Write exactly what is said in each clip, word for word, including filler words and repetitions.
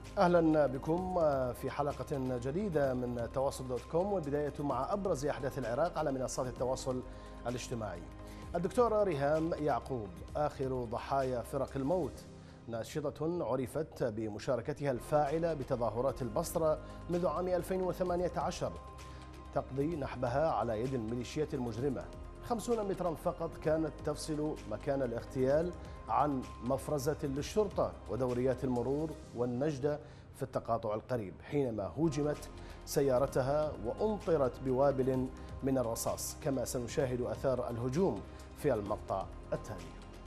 أهلا بكم في حلقة جديدة من تواصل دوت كوم، والبداية مع أبرز أحداث العراق على منصات التواصل الاجتماعي. الدكتورة ريهام يعقوب آخر ضحايا فرق الموت، ناشطة عرفت بمشاركتها الفاعلة بتظاهرات البصرة منذ عام ألفين وثمانية عشر، تقضي نحبها على يد الميليشيات المجرمة. خمسون مترا فقط كانت تفصل مكان الاغتيال عن مفرزة للشرطة ودوريات المرور والنجدة في التقاطع القريب، حينما هوجمت سيارتها وأمطرت بوابل من الرصاص، كما سنشاهد أثار الهجوم في المقطع التالي.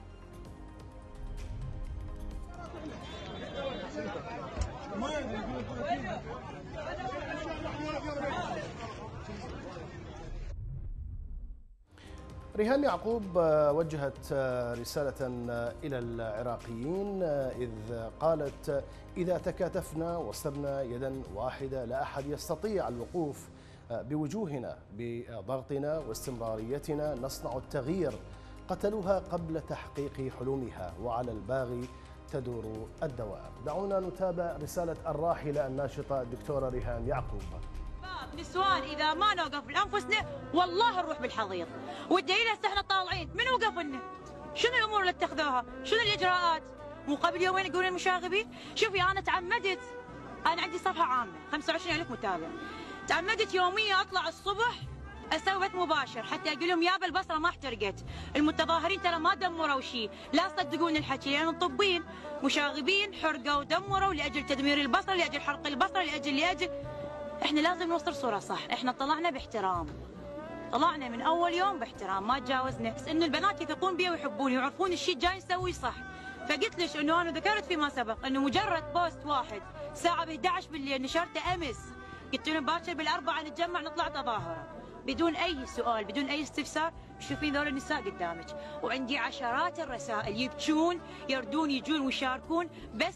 ريهام يعقوب وجهت رسالة إلى العراقيين إذ قالت: إذا تكاتفنا واصبنا يدا واحدة لا أحد يستطيع الوقوف بوجوهنا، بضغطنا واستمراريتنا نصنع التغيير. قتلوها قبل تحقيق حلمها، وعلى الباغي تدور الدوائر. دعونا نتابع رسالة الراحلة الناشطة الدكتورة ريهام يعقوب. نسوان اذا ما نوقف لانفسنا والله نروح بالحضيض، والدليل هسه احنا طالعين من وقف لنا. شنو الامور اللي اتخذوها؟ شنو الاجراءات؟ مو قبل يومين يقولون المشاغبين؟ شوفي انا تعمدت، انا عندي صفحه عامه خمسة وعشرين ألف متابع، تعمدت يوميا اطلع الصبح اسوي بث مباشر حتى اقول لهم يابا البصره ما احترقت، المتظاهرين ترى ما دمروا شيء، لا تصدقون الحكي لان طبين مشاغبين حرقوا ودمروا لاجل تدمير البصره، لاجل حرق البصره، لاجل لاجل احنا لازم نوصل صورة صح. احنا طلعنا باحترام، طلعنا من اول يوم باحترام، ما تجاوزنا، بس انه البنات يثقون بي ويحبوني ويعرفون الشيء الجاي نسويه صح. فقلت لك انه انا ذكرت فيما سبق انه مجرد بوست واحد ساعة ب إحدى عشر بالليل نشرته امس، قلت لهم باكر بالاربعة نتجمع نطلع تظاهرة بدون اي سؤال بدون اي استفسار. تشوفين ذول النساء قدامك، وعندي عشرات الرسائل يبكون يردون يجون ويشاركون، بس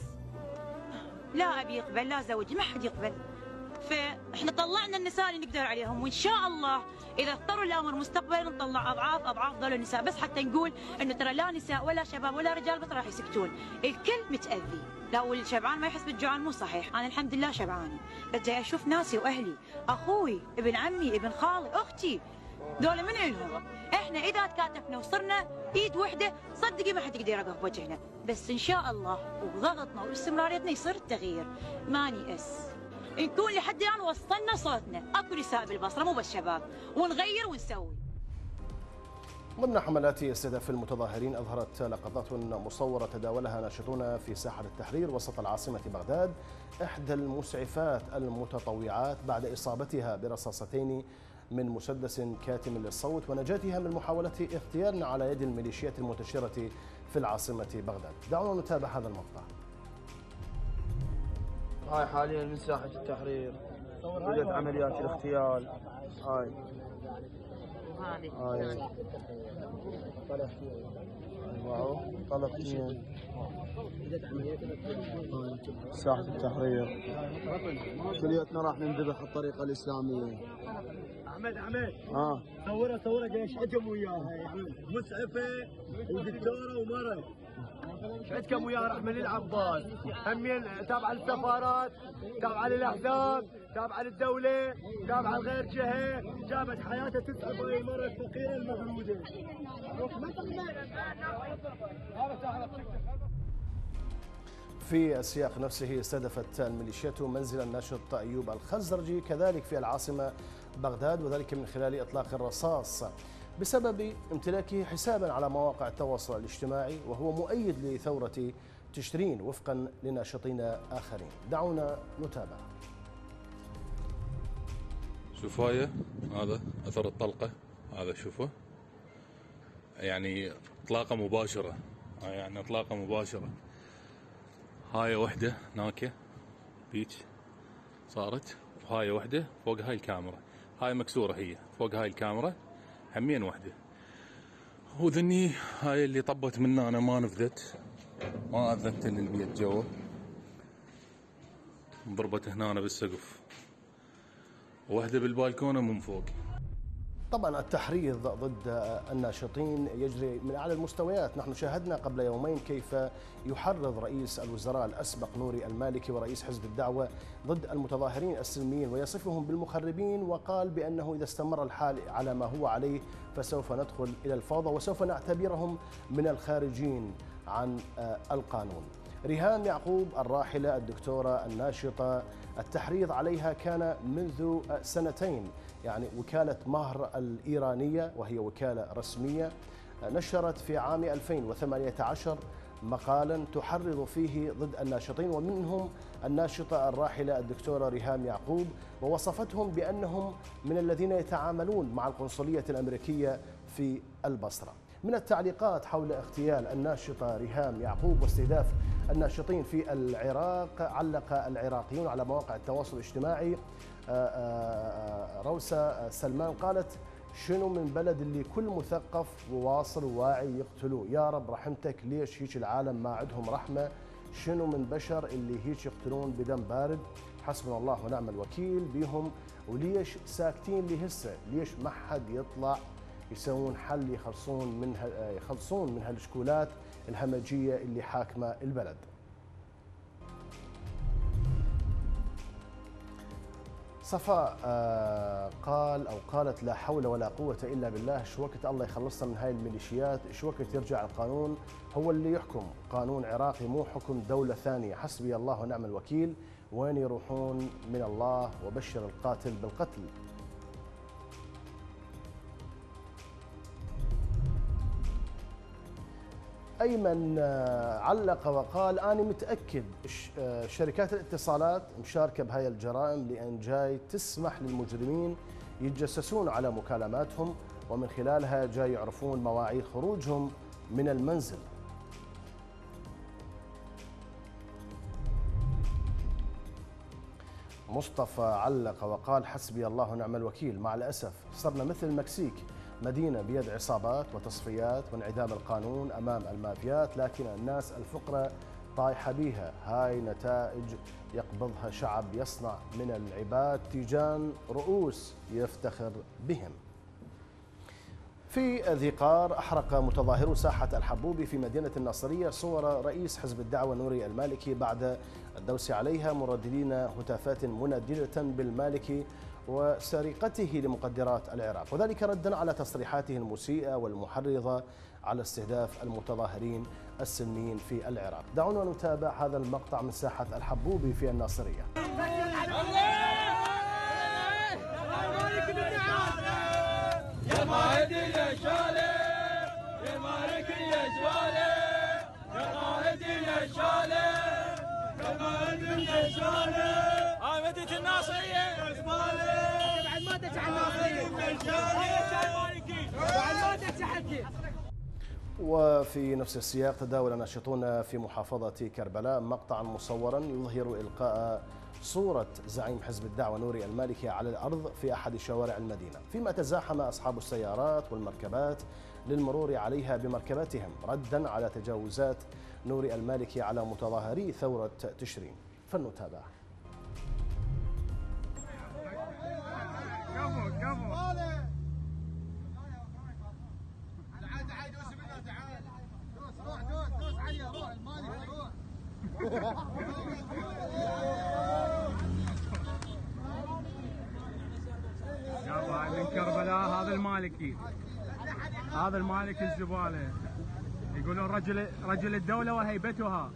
لا ابي يقبل، لا زوجي، ما حد يقبل. فاحنا طلعنا النساء اللي نقدر عليهم، وان شاء الله اذا اضطر الامر مستقبلا نطلع اضعاف اضعاف ذول النساء، بس حتى نقول انه ترى لا نساء ولا شباب ولا رجال بس راح يسكتون، الكل متاذي. لا والشبعان ما يحس بالجوعان مو صحيح، انا الحمد لله شبعانه، بس جاي اشوف ناسي واهلي، اخوي، ابن عمي، ابن خالي، اختي، ذولا من الهم. احنا اذا تكاتفنا وصرنا ايد وحده صدقي ما حد يقدر يوقف بوجهنا، بس ان شاء الله وبضغطنا واستمراريتنا يصير التغيير. ما نيأس، نكون لحد الان وصلنا صوتنا، اكو نساء بالبصره مو بس شباب، ونغير ونسوي. ضمن حملات استهداف المتظاهرين أظهرت لقطات مصورة تداولها ناشطون في ساحة التحرير وسط العاصمة بغداد إحدى المسعفات المتطوعات بعد إصابتها برصاصتين من مسدس كاتم للصوت ونجاتها من محاولة اغتيال على يد الميليشيات المنتشرة في العاصمة بغداد. دعونا نتابع هذا المقطع. هاي حاليا من ساحة التحرير بدأت عمليات الاغتيال. هاي هاي واو طلق اثنين. ساحة التحرير كليتنا راح ننذبح الطريقة الإسلامية. احمد احمد اه صوره صوره قاعد يشحجم وياها يعني مسعفه ودكتوره ومرض. عندكم وياها رحمن العباس، همين تابعه للسفارات، تابعه للاحزاب، تابعه للدوله، تابعه لغير جهه، جابت حياتها تسعف هاي المره الفقيره المبلوده. في السياق نفسه استهدفت الميليشيات منزل الناشط أيوب الخزرجي كذلك في العاصمة بغداد، وذلك من خلال إطلاق الرصاص بسبب امتلاكه حسابا على مواقع التواصل الاجتماعي، وهو مؤيد لثورة تشرين وفقا لناشطين آخرين. دعونا نتابع. شوفوا هاي هذا أثر الطلقة، هذا شوفوا يعني إطلاقة مباشرة، يعني إطلاقة مباشرة. هاي وحدة ناكة بيج صارت، وهاي وحدة فوق هاي الكاميرا، هاي مكسورة هي فوق هاي الكاميرا، همين وحدة. وذني هاي اللي طبت منا أنا ما نفذت، ما أذنت للبيت جوا، ضربت هنا بالسقف، وحدة بالبالكونة من فوق. طبعا التحريض ضد الناشطين يجري من أعلى المستويات. نحن شاهدنا قبل يومين كيف يحرض رئيس الوزراء الأسبق نوري المالكي ورئيس حزب الدعوة ضد المتظاهرين السلميين ويصفهم بالمخربين، وقال بأنه إذا استمر الحال على ما هو عليه فسوف ندخل إلى الفوضى وسوف نعتبرهم من الخارجين عن القانون. ريهام يعقوب الراحلة الدكتورة الناشطة التحريض عليها كان منذ سنتين. يعني وكالة مهر الإيرانية وهي وكالة رسمية نشرت في عام ألفين وثمانية عشر مقالا تحرض فيه ضد الناشطين ومنهم الناشطة الراحلة الدكتورة ريهام يعقوب، ووصفتهم بأنهم من الذين يتعاملون مع القنصلية الأمريكية في البصرة. من التعليقات حول اغتيال الناشطة ريهام يعقوب واستهداف الناشطين في العراق، علق العراقيون على مواقع التواصل الاجتماعي. روسة سلمان قالت: شنو من بلد اللي كل مثقف وواصل وواعي يقتلوه، يا رب رحمتك، ليش هيك العالم ما عندهم رحمة؟ شنو من بشر اللي هيك يقتلون بدم بارد؟ حسبنا الله ونعم الوكيل بهم، وليش ساكتين لهسه؟ ليش ما حد يطلع يسوون حل يخلصون من يخلصون من هالشكولات الهمجية اللي حاكمة البلد؟ صفاء قال أو قالت: لا حول ولا قوة إلا بالله، شو وقت الله يخلصنا من هاي الميليشيات، شو وقت يرجع القانون هو اللي يحكم، قانون عراقي مو حكم دولة ثانية، حسبي الله ونعم الوكيل، وين يروحون من الله، وبشر القاتل بالقتل. أيمن علق وقال: أنا متأكد شركات الاتصالات مشاركة بهاي الجرائم لأن جاي تسمح للمجرمين يتجسسون على مكالماتهم ومن خلالها جاي يعرفون مواعيد خروجهم من المنزل. مصطفى علق وقال: حسبي الله ونعم الوكيل، مع الأسف صرنا مثل المكسيك، مدينة بيد عصابات وتصفيات وانعدام القانون أمام المافيات، لكن الناس الفقراء طايحة بيها. هاي نتائج يقبضها شعب يصنع من العباد تيجان رؤوس يفتخر بهم. في ذي قار أحرق متظاهرو ساحة الحبوبي في مدينة الناصرية صور رئيس حزب الدعوة نوري المالكي بعد الدوس عليها، مرددين هتافات منددة بالمالكي وسرقته لمقدرات العراق، وذلك ردا على تصريحاته المسيئة والمحرضة على استهداف المتظاهرين السلميين في العراق. دعونا نتابع هذا المقطع من ساحة الحبوبي في الناصرية. يا قائد يا شالي، يا مالك يا شالي، يا قائد يا شالي، يا قائد يا شالي، عامدة الناصرية بعد ما تجعل الناصرية بعد ما تجعل. وفي نفس السياق تداول الناشطون في محافظة كربلاء مقطعا مصورا يظهر إلقاء صورة زعيم حزب الدعوة نوري المالكي على الأرض في أحد شوارع المدينة، فيما تزاحم أصحاب السيارات والمركبات للمرور عليها بمركباتهم ردا على تجاوزات نوري المالكي على متظاهري ثورة تشرين. فلنتابع. من كربلاء هذا المالكي، هذا المالكي الزباله، يقولون رجل رجل الدوله وهيبتها.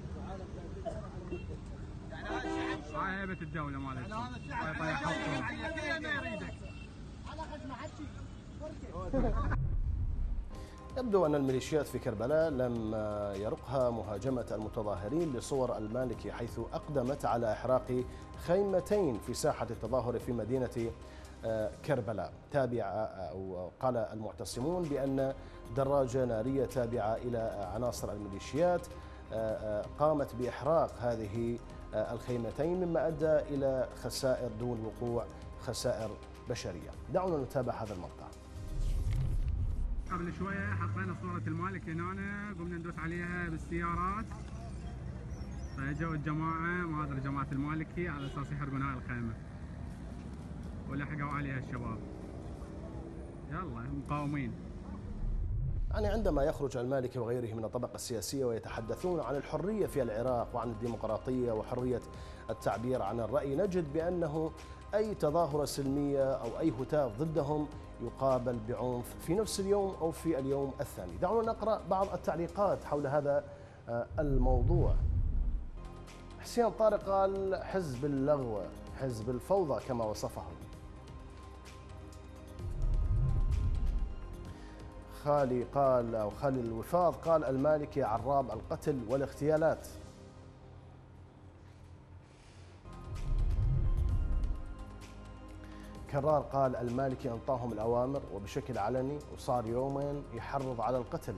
هاي هيبه الدوله مالتي. هاي طيح يبدو أن الميليشيات في كربلاء لم يرقها مهاجمة المتظاهرين لصور المالكي، حيث أقدمت على إحراق خيمتين في ساحة التظاهر في مدينة كربلاء. تابع أو قال المعتصمون بأن دراجة نارية تابعة إلى عناصر الميليشيات قامت بإحراق هذه الخيمتين، مما أدى إلى خسائر دون وقوع خسائر بشرية. دعونا نتابع هذا المقطع. قبل شوية حطينا صورة المالك هنا، قمنا ندوس عليها بالسيارات، فاجوا الجماعة ما أدري جماعة المالكي على أساس يحرقون هاي الخيمة ولحقوا عليها الشباب. يلا مقاومين. يعني عندما يخرج المالكي وغيره من الطبقة السياسية ويتحدثون عن الحرية في العراق وعن الديمقراطية وحرية التعبير عن الرأي، نجد بأنه أي تظاهرة سلمية أو أي هتاف ضدهم يقابل بعنف في نفس اليوم أو في اليوم الثاني. دعونا نقرأ بعض التعليقات حول هذا الموضوع. حسين طارق قال حزب اللغو، حزب الفوضى كما وصفه. خالي قال أو خالي الوفاض قال المالكي عراب القتل والاغتيالات. كرار قال المالكي انطاهم الأوامر وبشكل علني وصار يومين يحرض على القتل.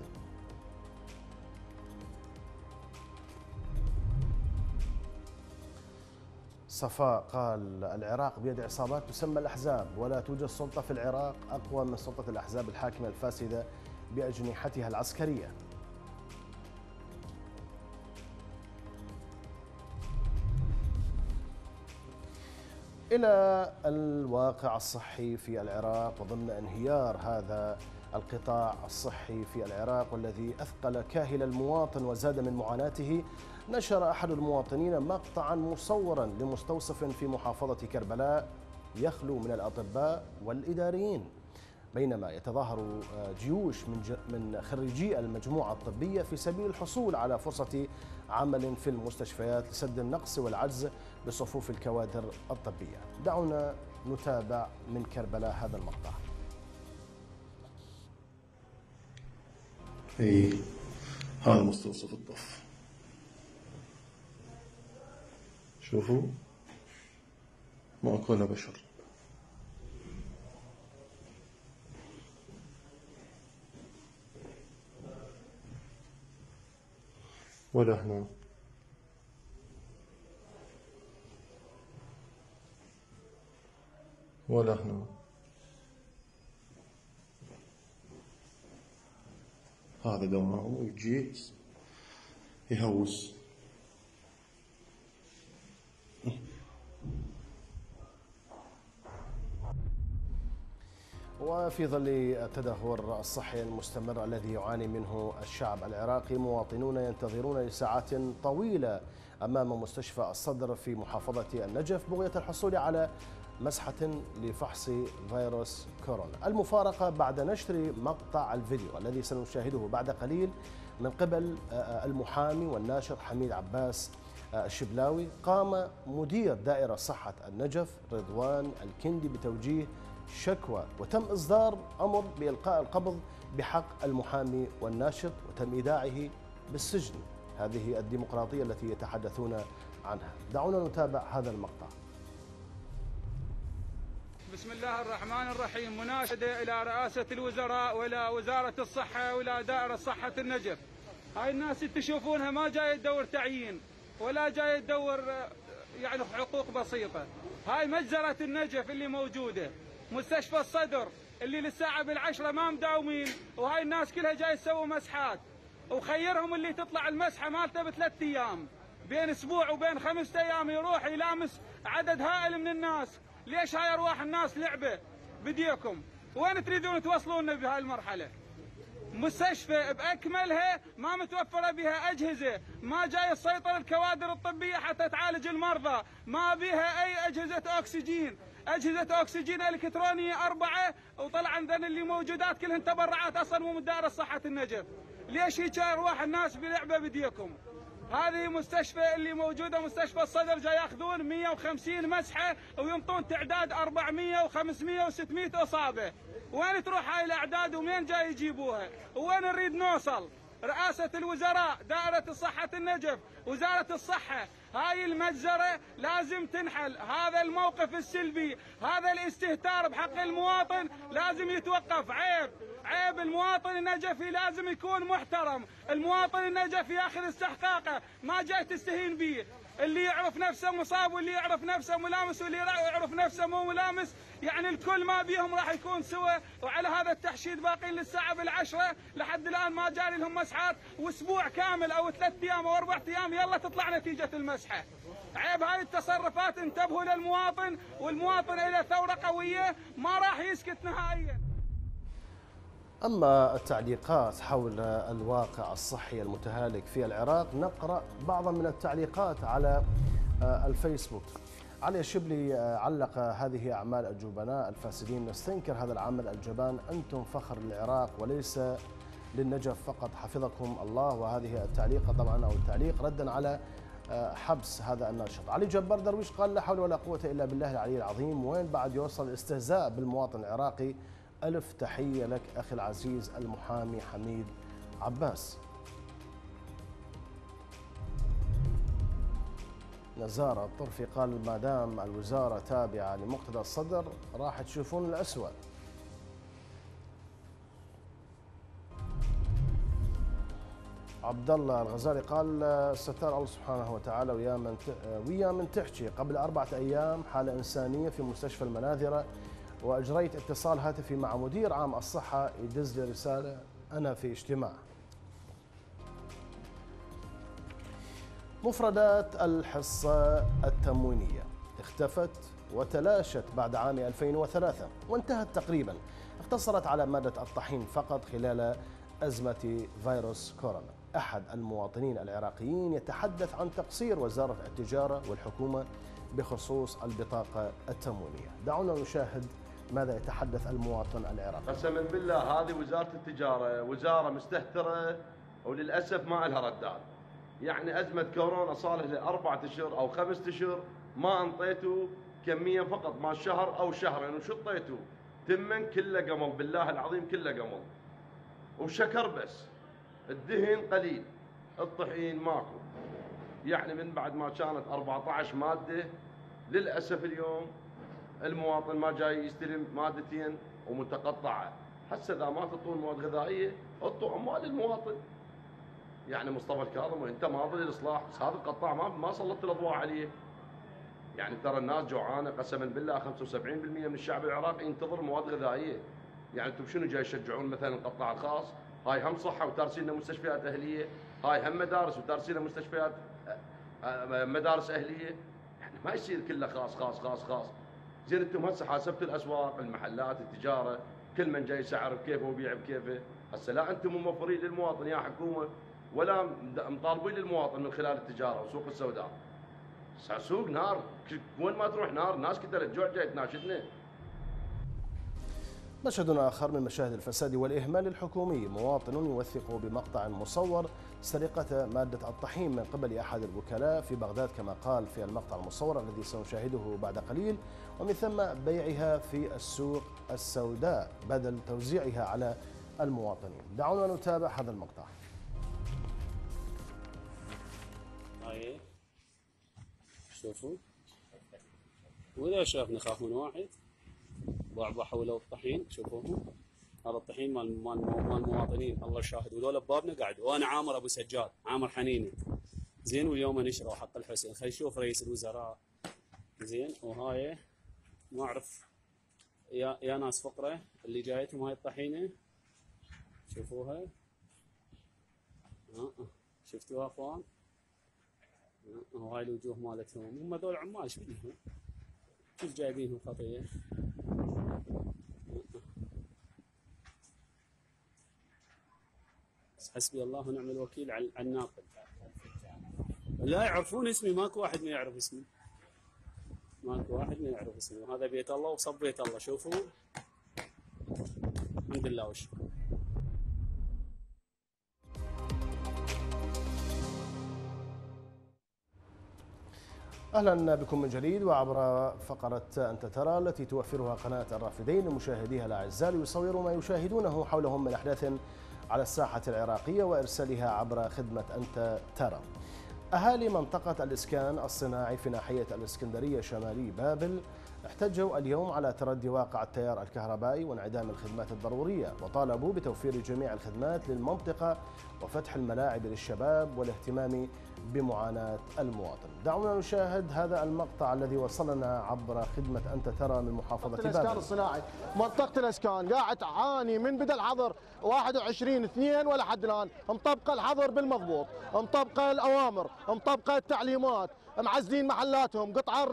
صفاء قال العراق بيد عصابات تسمى الأحزاب ولا توجد سلطة في العراق أقوى من سلطة الأحزاب الحاكمة الفاسدة بأجنحتها العسكرية. إلى الواقع الصحي في العراق وضمن انهيار هذا القطاع الصحي في العراق والذي أثقل كاهل المواطن وزاد من معاناته، نشر أحد المواطنين مقطعا مصورا لمستوصف في محافظة كربلاء يخلو من الأطباء والإداريين، بينما يتظاهر جيوش من من خريجي المجموعة الطبية في سبيل الحصول على فرصة عمل في المستشفيات لسد النقص والعجز بصفوف الكوادر الطبية. دعونا نتابع من كربلاء هذا المقطع. اي هذا مستوصف الطف، شوفوا ماكو الا بشر. ولا هنا ولا هنا. هذا دوامه ويجي يهوس. وفي ظل التدهور الصحي المستمر الذي يعاني منه الشعب العراقي، مواطنون ينتظرون لساعات طويلة أمام مستشفى الصدر في محافظة النجف بغية الحصول على مسحة لفحص فيروس كورونا. المفارقة بعد نشر مقطع الفيديو الذي سنشاهده بعد قليل من قبل المحامي والناشر حميد عباس الشبلاوي، قام مدير دائرة صحة النجف رضوان الكندي بتوجيه شكوى وتم إصدار أمر بإلقاء القبض بحق المحامي والناشط وتم إيداعه بالسجن. هذه الديمقراطية التي يتحدثون عنها. دعونا نتابع هذا المقطع. بسم الله الرحمن الرحيم. مناشدة إلى رئاسة الوزراء وإلى وزارة الصحة وإلى دائرة صحة النجف. هاي الناس اللي تشوفونها ما جاية تدور تعيين ولا جاية تدور يعني حقوق بسيطة. هاي مجزرة النجف اللي موجودة، مستشفى الصدر اللي للساعة بالعشرة ما مداومين، وهاي الناس كلها جاي تسوي مسحات، وخيرهم اللي تطلع المسحة مالته بثلاث أيام، بين أسبوع وبين خمسة أيام يروح يلامس عدد هائل من الناس. ليش هاي أرواح الناس لعبة بديكم؟ وين تريدون توصلونا بهاي المرحلة؟ مستشفى بأكملها ما متوفرة بها أجهزة، ما جاي السيطرة الكوادر الطبية حتى تعالج المرضى، ما بها أي أجهزة أكسجين، أجهزة أكسجين إلكترونية أربعة، وطلع عندنا اللي موجودات كلهن تبرعات أصلا مو من دائرة صحة النجف. ليش هيك أرواح الناس بلعبة بديكم؟ هذه مستشفى اللي موجودة مستشفى الصدر جاي ياخذون مئة وخمسين مسحة وينطون تعداد أربعمئة وخمسمئة وستمئة إصابة. وين تروح هاي الأعداد ومين جاي يجيبوها؟ وين نريد نوصل؟ رئاسة الوزراء، دائرة صحة النجف، وزارة الصحة، هاي المجزرة لازم تنحل. هذا الموقف السلبي، هذا الاستهتار بحق المواطن لازم يتوقف. عيب عيب. المواطن النجفي لازم يكون محترم، المواطن النجفي ياخذ استحقاقه، ما جاي تستهين به. اللي يعرف نفسه مصاب واللي يعرف نفسه ملامس واللي يعرف نفسه مو ملامس، يعني الكل ما بيهم راح يكون سوا. وعلى هذا التحشيد باقين للساعة بالعشرة لحد الآن ما جاري لهم مسحات، واسبوع كامل او ثلاث ايام او اربع ايام يلا تطلع نتيجة المسحة. عيب هاي التصرفات. انتبهوا للمواطن، والمواطن له ثورة قوية ما راح يسكت نهائيا. أما التعليقات حول الواقع الصحي المتهالك في العراق، نقرأ بعضا من التعليقات على الفيسبوك. علي الشبلي علق: هذه أعمال الجبناء الفاسدين، نستنكر هذا العمل الجبان، أنتم فخر للعراق وليس للنجف فقط، حفظكم الله. وهذه التعليقة طبعا أو التعليق ردا على حبس هذا الناشط. علي جبار درويش قال: لا حول ولا قوة إلا بالله العلي العظيم، وين بعد يوصل الاستهزاء بالمواطن العراقي؟ ألف تحية لك أخي العزيز المحامي حميد عباس. نزار الطرفي قال: ما دام الوزارة تابعة لمقتدى الصدر راح تشوفون الأسوأ. عبد الله الغزالي قال: ستار الله سبحانه وتعالى ويا من ويا من تحكي. قبل أربعة أيام حالة إنسانية في مستشفى المناذرة، وأجريت اتصال هاتفي مع مدير عام الصحة يدز لي رسالة: أنا في اجتماع. مفردات الحصة التموينية اختفت وتلاشت بعد عام ألفين وثلاثة وانتهت تقريبا، اقتصرت على مادة الطحين فقط خلال أزمة فيروس كورونا. أحد المواطنين العراقيين يتحدث عن تقصير وزارة التجارة والحكومة بخصوص البطاقة التموينية. دعونا نشاهد ماذا يتحدث المواطن العراقي. قسما بالله هذه وزارة التجارة وزارة مستهترة وللأسف ما لها ردات. يعني أزمة كورونا صار لها أربعة أشهر أو خمسة أشهر ما أنطيتوا كمية فقط ما شهر أو شهرين، وشو أنطيتوا؟ تمن كله قمل، بالله العظيم كله قمل وشكر بس. الدهن قليل، الطحين ماكو. يعني من بعد ما كانت أربعة عشر مادة للأسف اليوم المواطن ما جاي يستلم مادتين ومتقطعة. هسه إذا ما تعطون مواد غذائية اعطوا أموال المواطن. يعني مصطفى الكاظم وانت ماضي للاصلاح، بس هذا القطاع ما ما سلطت الاضواء عليه. يعني ترى الناس جوعانه قسما بالله، خمسة وسبعين بالمئة من الشعب العراقي ينتظر مواد غذائيه. يعني انتم شنو جاي تشجعون مثلا القطاع الخاص؟ هاي هم صحه وتارسين لنا مستشفيات اهليه، هاي هم مدارس وتارسين لنا مستشفيات مدارس اهليه. يعني ما يصير كله خاص خاص خاص خاص. زين انتم هسه حاسبتوا الاسواق، المحلات، التجاره، كل من جاي يسعر بكيفه ويبيع بكيفه. هسه لا انتم موفرين للمواطن يا حكومه ولا مطالبين للمواطن من خلال التجاره وسوق السوداء. سوق نار، وين ما تروح نار، ناس كتلت جوع جاي تناشدنا. مشهد آخر من مشاهد الفساد والإهمال الحكومي، مواطن يوثق بمقطع مصور سرقة مادة الطحين من قبل أحد الوكلاء في بغداد كما قال في المقطع المصور الذي سنشاهده بعد قليل، ومن ثم بيعها في السوق السوداء بدل توزيعها على المواطنين. دعونا نتابع هذا المقطع. هاي شوفوا، وإذا شافنا نخاف من واحد بعبع حولوا الطحين. شوفوهم، هذا الطحين مال مال مال المواطنين، الله شاهد. وذول ببابنا قعدوا، وانا عامر ابو سجاد، عامر حنينه زين، واليوم نشره حق الحسين. خلي نشوف رئيس الوزراء زين. وهاي ما اعرف يا يا ناس فقره اللي جايتهم هاي الطحينه، شوفوها. ها شفتوها اخوان؟ وهاي الوجوه مالتهم، هم ذول عمال شو بدهم؟ كيف جايبينهم خطيه؟ حسبي الله ونعم الوكيل على الناقد. لا يعرفون اسمي، ماكو واحد ما يعرف اسمي، ماكو واحد ما يعرف اسمي. وهذا بيت الله وصب بيت الله. شوفوا الحمد لله والشكر. أهلا بكم من جديد وعبر فقرة أنت ترى التي توفرها قناة الرافدين لمشاهديها الأعزاء ليصوروا ما يشاهدونه حولهم من أحداث على الساحة العراقية وإرسالها عبر خدمة أنت ترى. أهالي منطقة الإسكان الصناعي في ناحية الإسكندرية شمالي بابل احتجوا اليوم على تردي واقع التيار الكهربائي وانعدام الخدمات الضرورية، وطالبوا بتوفير جميع الخدمات للمنطقة وفتح الملاعب للشباب والاهتمام بمعاناة المواطن. دعونا نشاهد هذا المقطع الذي وصلنا عبر خدمة أنت ترى من محافظة بابل. الإسكان الصناعي، منطقة الإسكان قاعد تعاني من بدء الحظر واحد وعشرين اثنين ولا حد الآن، مطبقة الحظر بالمضبوط، مطبقة الأوامر، مطبقة التعليمات، معزلين محلاتهم، قطع الرزق،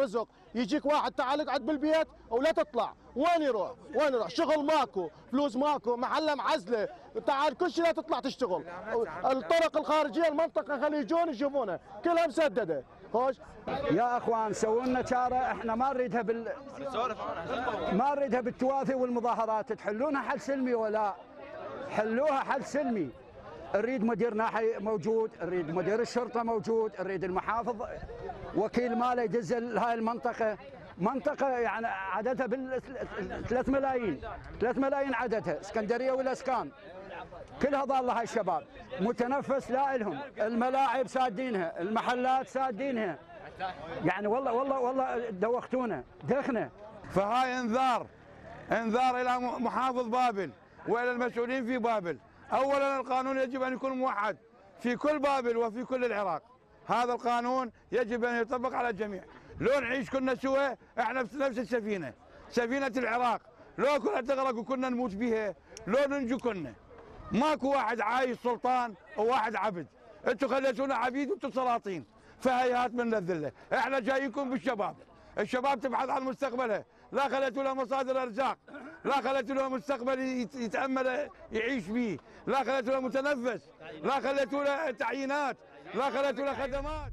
يجيك واحد تعال اقعد بالبيت ولا تطلع. وين يروح؟ وين يروح؟ شغل ماكو، فلوس ماكو، محله معزله، تعال كل شيء لا تطلع تشتغل. الطرق الخارجيه المنطقه خلي يجون يشوفونها كلها مسدده. خوش يا اخوان سووا لنا شاره، احنا ما نريدها بال ما نريدها بالتواثي والمظاهرات، تحلونها حل سلمي ولا حلوها حل سلمي. نريد مدير ناحي موجود، نريد مدير الشرطه موجود، نريد المحافظ وكيل ماله يدز هاي المنطقه، منطقه يعني عددها بال ثلاث ملايين، ثلاث ملايين عددها، اسكندريه والاسكان كلها ضاله هاي الشباب، متنفس لا الهم، الملاعب سادينها، المحلات سادينها، يعني والله والله والله دوختونا دخنا. فهاي انذار انذار الى محافظ بابل والى المسؤولين في بابل. اولا القانون يجب ان يكون موحد في كل بابل وفي كل العراق، هذا القانون يجب ان يطبق على الجميع. لو نعيش كنا سوا احنا في نفس السفينه، سفينه العراق، لو كنا تغرق وكنا نموت بها، لو ننجو كنا. ماكو واحد عايش سلطان وواحد عبد، انتم خليتونا عبيد وانتم سلاطين، فهيهات من الذله، احنا جايينكم بالشباب، الشباب تبحث عن مستقبلها، لا خليتوا له مصادر ارزاق، لا خليتوا له مستقبل يتامل يعيش به، لا خليتوا له متنفس، لا خليتوا له تعيينات، لا خليتوا له خدمات.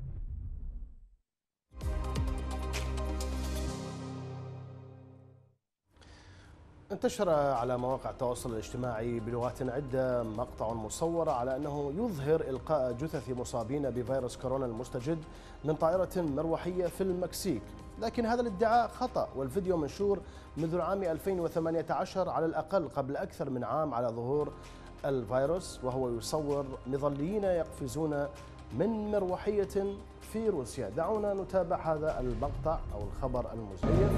انتشر على مواقع التواصل الاجتماعي بلغات عدة مقطع مصور على أنه يظهر إلقاء جثث مصابين بفيروس كورونا المستجد من طائرة مروحية في المكسيك، لكن هذا الادعاء خطأ، والفيديو منشور منذ العام ألفين وثمانية عشر على الأقل قبل أكثر من عام على ظهور الفيروس، وهو يصور مظليين يقفزون من مروحية في روسيا. دعونا نتابع هذا المقطع أو الخبر المزيف.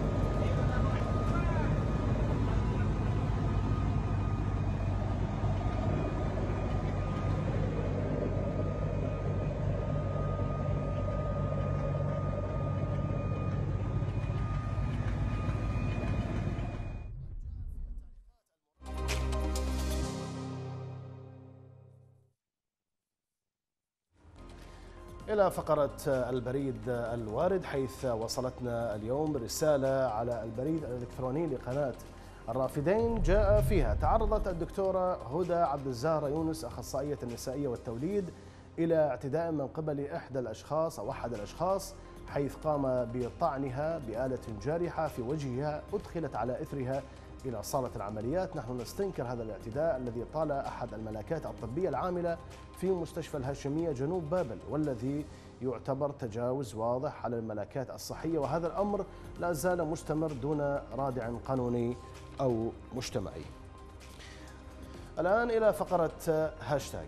إلى فقرة البريد الوارد، حيث وصلتنا اليوم رسالة على البريد الإلكتروني لقناة الرافدين جاء فيها: تعرضت الدكتورة هدى عبد الزهرة يونس أخصائية النسائية والتوليد إلى اعتداء من قبل إحدى الأشخاص أو أحد الأشخاص، حيث قام بطعنها بآلة جارحة في وجهها، أدخلت على إثرها إلى صالة العمليات. نحن نستنكر هذا الاعتداء الذي طال أحد الملاكات الطبية العاملة في مستشفى الهاشمية جنوب بابل، والذي يعتبر تجاوز واضح على الملاكات الصحية، وهذا الأمر لا زال مستمر دون رادع قانوني أو مجتمعي. الآن إلى فقرة هاشتاج.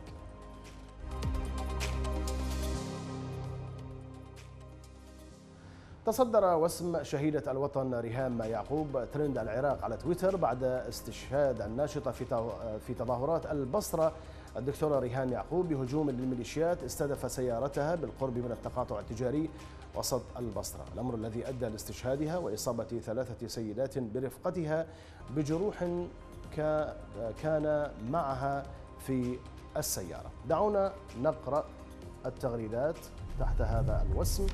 تصدر وسم شهيدة الوطن ريهام يعقوب ترند العراق على تويتر بعد استشهاد الناشطة في تظاهرات البصرة الدكتورة ريهام يعقوب بهجوم للميليشيات استهدف سيارتها بالقرب من التقاطع التجاري وسط البصرة، الأمر الذي أدى لاستشهادها وإصابة ثلاثة سيدات برفقتها بجروح كان معها في السيارة. دعونا نقرأ التغريدات تحت هذا الوسم.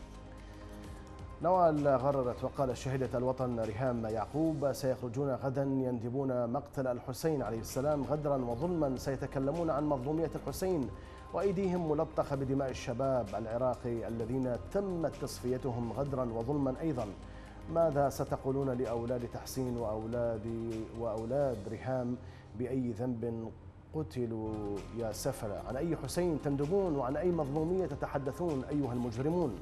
نوال غررت وقال شهيدة الوطن ريهام يعقوب: سيخرجون غدا يندبون مقتل الحسين عليه السلام غدرا وظلما، سيتكلمون عن مظلومية الحسين وأيديهم ملطخة بدماء الشباب العراقي الذين تمت تصفيتهم غدرا وظلما أيضا. ماذا ستقولون لأولاد تحسين وأولاد وأولاد ريهام؟ بأي ذنب قتلوا يا سفلة؟ عن أي حسين تندبون وعن أي مظلومية تتحدثون أيها المجرمون؟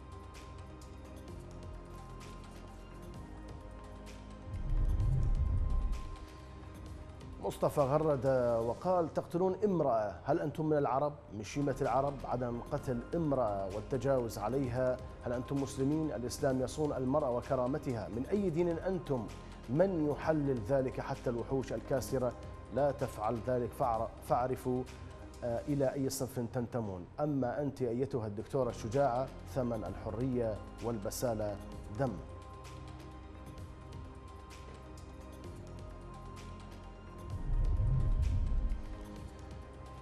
مصطفى غرد وقال: تقتلون امرأة، هل أنتم من العرب؟ من شيمة العرب عدم قتل امرأة والتجاوز عليها؟ هل أنتم مسلمين؟ الإسلام يصون المرأة وكرامتها. من أي دين أنتم؟ من يحلل ذلك؟ حتى الوحوش الكاسرة لا تفعل ذلك، فاعرفوا إلى أي صنف تنتمون. أما أنت أيتها الدكتورة الشجاعة، ثمن الحرية والبسالة دم.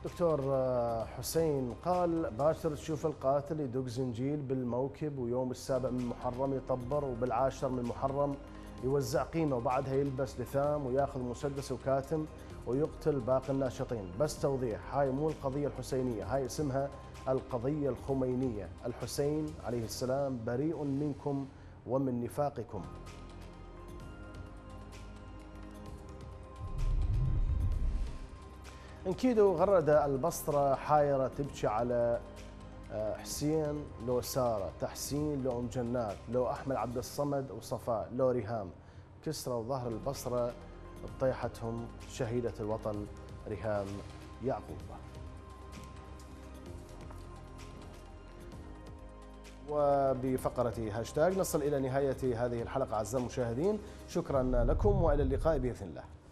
دكتور حسين قال باكر تشوف القاتل يدق زنجيل بالموكب، ويوم السابع من محرم يطبر، وبالعاشر من محرم يوزع قيمة، وبعدها يلبس لثام وياخذ مسدس وكاتم ويقتل باقي الناشطين. بس توضيح، هاي مو القضية الحسينية، هاي اسمها القضية الخمينية. الحسين عليه السلام بريء منكم ومن نفاقكم. انكيدو غرد البصرة حايرة تبكي على حسين لو سارة، تحسين لو ام جنات، لو احمد عبد الصمد وصفاء، لو ريهام. كسرى وظهر البصرة بطيحتهم شهيدة الوطن ريهام يعقوب. وبفقرة هاشتاج نصل إلى نهاية هذه الحلقة أعزائي المشاهدين، شكرا لكم وإلى اللقاء بإذن الله.